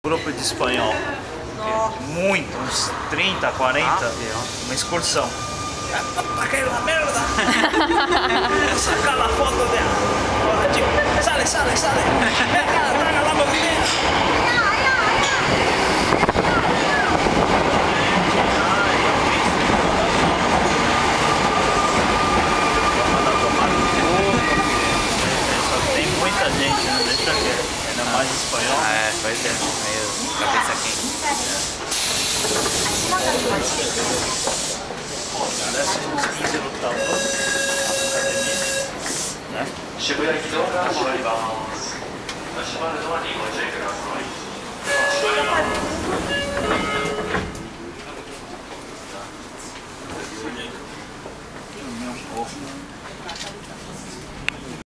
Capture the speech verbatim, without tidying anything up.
Grupo de espanhol. Muito, uns trinta, quarenta. Uma excursão. Aquela merda! Sacar a foto dela! Sale, sale, sale! Traga, traga la botella! Tem muita gente, não deixa quieto. Ainda mais espanhol. Ah, é, pois é, meio cabeça quente. Parece uns quinze lutadores na academia, né? Chegou aqui, então, para chegar. Meu povo.